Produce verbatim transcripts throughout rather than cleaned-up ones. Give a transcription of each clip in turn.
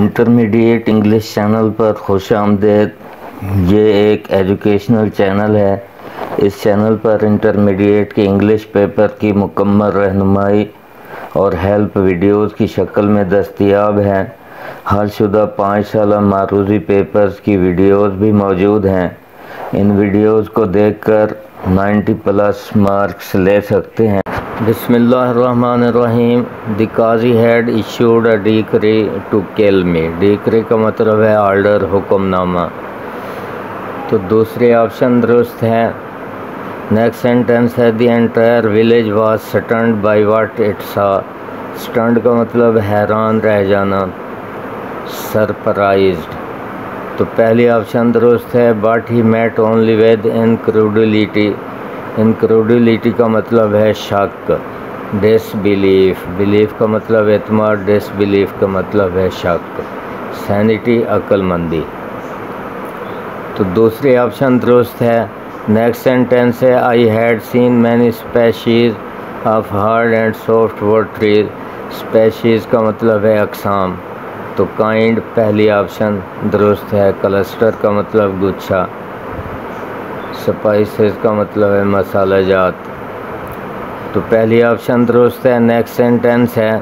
Intermediate English channel पर खुश आमदेद। ये एक एजुकेशनल चैनल है। इस चैनल पर इंटरमीडिएट के इंग्लिश पेपर की मुकम्मल रहनुमाई और हेल्प वीडियोज़ की शक्ल में दस्तयाब हैं। हलशुदा पाँच साल मारूजी पेपर्स की वीडियोज़ भी मौजूद हैं। इन वीडियोज़ को देखकर नब्बे प्लस मार्क्स ले सकते हैं। बिस्मिल्लाहिर्रहमानिर्रहीम। The qazi had issued a decree to kill me. Decree का मतलब है ऑर्डर, हुक्मनामा। तो दूसरे ऑप्शन दुरुस्त है। नेक्स्ट सेंटेंस है the entire village was stunned by what it saw. Stunned का मतलब हैरान रह जाना, सरप्राइज्ड। तो पहली ऑप्शन दुरुस्त है। But he met only with incredulity. Incredulity का मतलब है शक। डिसबिलीफ, बिलीफ का मतलब एतमाद, डिसबिलीफ का मतलब है शक। सैनिटी, अक्लमंदी। तो दूसरी ऑप्शन दुरुस्त है। नेक्स्ट सेंटेंस है I had seen many species of hard and soft wood trees. Species का मतलब है अकसाम। तो काइंड पहली ऑप्शन दुरुस्त है। क्लस्टर का मतलब गुच्छा। स्पाइसेस का मतलब है मसाला जात। तो पहली ऑप्शन दुरुस्त है। नेक्स्ट सेंटेंस है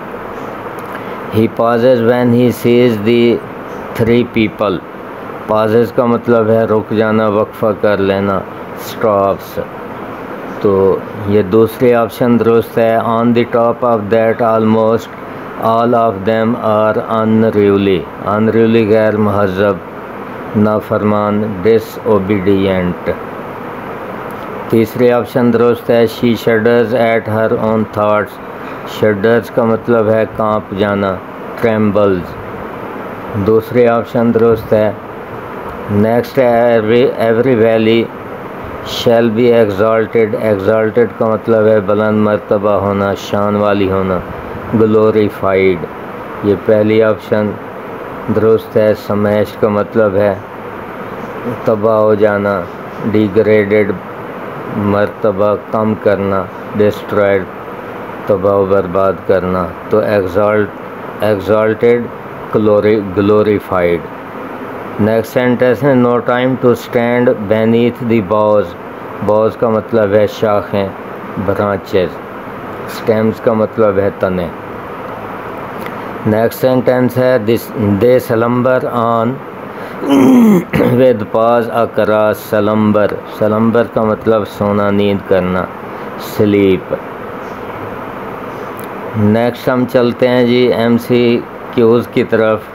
he pauses when he sees the three people. Pauses का मतलब है रुक जाना, वक्फा कर लेना, स्टॉप्स। तो ये दूसरी ऑप्शन दुरुस्त है। On the top of that almost all of them are unruly. Unruly गैर महज़ब, नाफरमान, डिसओबीडियंट। तीसरी ऑप्शन दुरुस्त है। She shudders at her own thoughts. Shudders का मतलब है कांप जाना, ट्रेम्बल्स। दूसरी ऑप्शन दुरुस्त है। नेक्स्ट है every every valley shall be exalted. Exalted का मतलब है बुलंद मर्तबा होना, शान वाली होना, ग्लोरीफाइड। ये पहली ऑप्शन दुरुस्त है। स्मैश का मतलब है तबाह हो जाना, डिग्रेडेड मर्तबा कम करना, डिस्ट्रॉयड तबाह बर्बाद करना। तो exalt exalted, glory glorified. Next sentence है no time to stand beneath the boughs. Boughs का मतलब है शाखें, ब्रांचेस। स्टेम्स का मतलब है तने। नेक्स्ट सेंटेंस है this they slumber on with paws across. सलम्बर, सलम्बर का मतलब सोना, नींद करना, स्लीप। नेक्स्ट हम चलते हैं जी एम सी क्यूज़ की तरफ।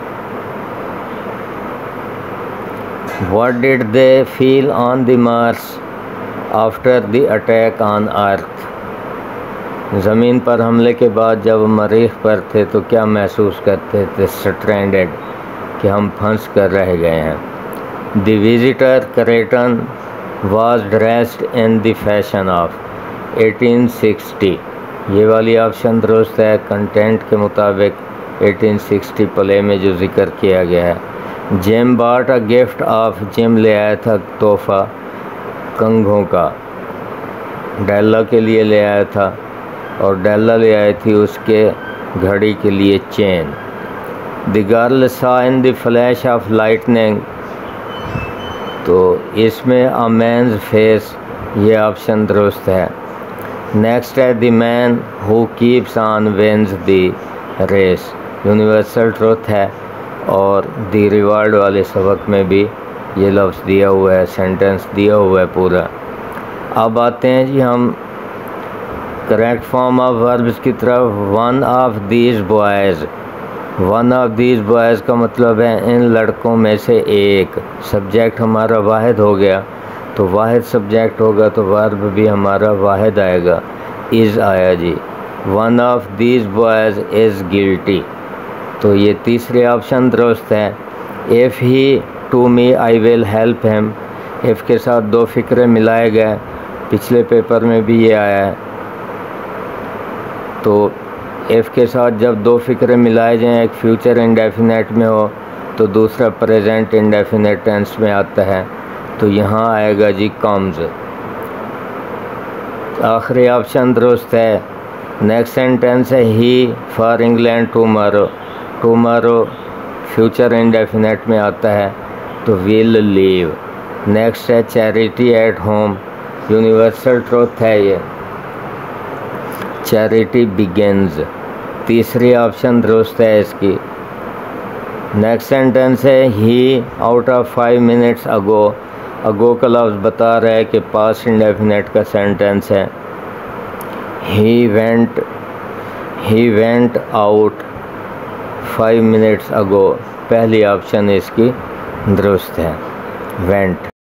What did they feel on the Mars after the attack on earth. ज़मीन पर हमले के बाद जब मरीख पर थे तो क्या महसूस करते थे। स्ट्रैंडेड, कि हम फंस कर रह गए हैं। The visitor Creighton was dressed in the fashion of eighteen sixty. ये वाली ऑप्शन दुरुस्त है। कंटेंट के मुताबिक एटीन सिक्सटी प्ले में जो जिक्र किया गया है। Jim bought a gift of. Jim ले आया था तोहफ़ा कंघों का। डेला के लिए ले आया था और डेला ले आई थी उसके घड़ी के लिए chain. The girl saw in the flash of lightning. तो इसमें अ मैन्स फेस, ये ऑप्शन दुरुस्त है। नेक्स्ट है the man who keeps on wins the race. Universal truth है और द रिवार्ड वाले सबक में भी ये लफ्ज़ दिया हुआ है, सेंटेंस दिया हुआ है पूरा। अब आते हैं जी हम करेक्ट फॉर्म ऑफ वर्ब्स की तरफ। One of these boys. One of these boys का मतलब है इन लड़कों में से एक। सब्जेक्ट हमारा वाहिद हो गया तो वाहिद सब्जेक्ट होगा तो वर्ब भी हमारा वाहिद आएगा। इज़ आया जी। One of these boys is guilty. तो ये तीसरे ऑप्शन दुरुस्त है। If he to me I will help him. If के साथ दो फ़िक्रे मिलाए गए, पिछले पेपर में भी ये आया है। तो इफ़ के साथ जब दो फ़िक्रे मिलाए जाएं, एक फ्यूचर इंडेफिनेट में हो तो दूसरा प्रेजेंट इंडेफिनेट टेंस में आता है। तो यहाँ आएगा जी कम्स। आखिरी ऑप्शन दुरुस्त है। नेक्स्ट सेंटेंस है he for England tomorrow. Tomorrow future indefinite में आता है तो विल लीव। नेक्स्ट है charity at home, universal truth है ये, चैरिटी बिगिंस। तीसरी ऑप्शन दुरुस्त है इसकी। नेक्स्ट सेंटेंस है he out of five minutes ago. Ago का लफ्ज़ बता रहा है कि पास्ट इंडेफिनेट का सेंटेंस है। He went he went out five minutes ago, पहली ऑप्शन इसकी दुरुस्त है, वेंट।